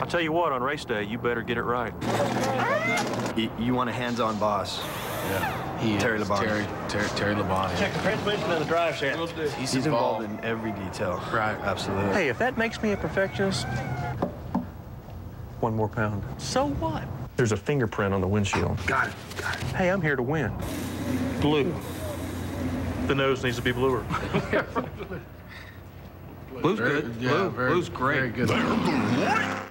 tell you what, on race day, you better get it right. You want a hands-on boss. Yeah, he Terry is. Labonte. Terry Labonte. Check the transmission and the drive shaft. He's involved in every detail. Right. Absolutely. Hey, if that makes me a perfectionist, 1 more pound. So what? There's a fingerprint on the windshield. Got it. Hey, I'm here to win. Blue. The nose needs to be bluer. Blue's good. Yeah, Blue's great. Very good.